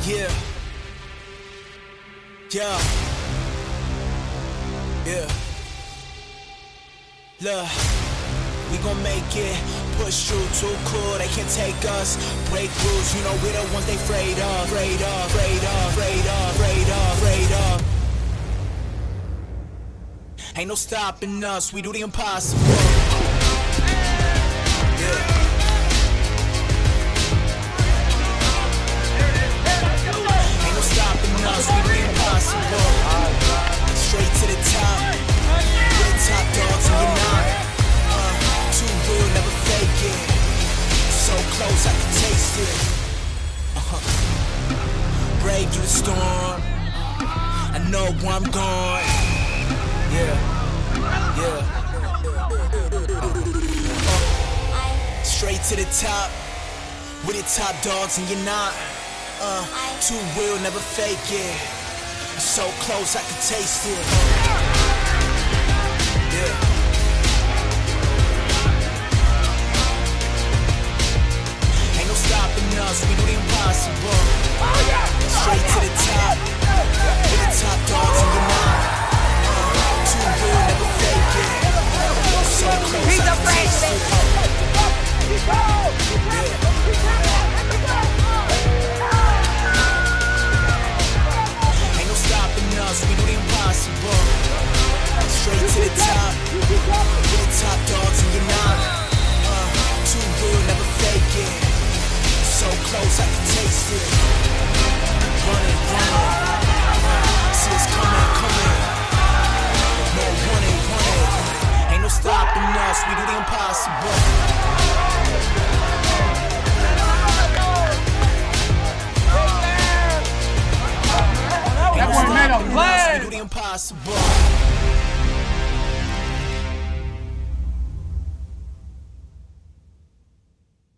Yeah. Yeah. Yeah. Look, we gon' make it. Push through, too cool, they can't take us. Break rules, you know we the ones they afraid of. Afraid of, afraid of, afraid of, afraid of, afraid of. Ain't no stopping us, we do the impossible. Yeah. Ain't no stopping us, we do the impossible. Straight to the top, we're the top dogs and you're not. Too real, never fake it. So close, I can taste it. Brave through the storm, I know where I'm going. Yeah, yeah. Straight to the top, we're the top dogs and you're not. Too real, never fake it. So close, I can taste it. Yeah. Ain't no stopping us, we do the impossible. Straight to the top, we're the top dogs and you're not. Too real, never fake it. So close, I can taste it. Ain't no stopping us, we do the impossible. Straight to the top, we're the top dogs and you're not. Too real, never fake it. So close, I can taste it. Run it, run it. See it's coming, coming. No, run it, run it. Ain't no stopping us, we do the impossible. Ain't no stopping us, we do the impossible.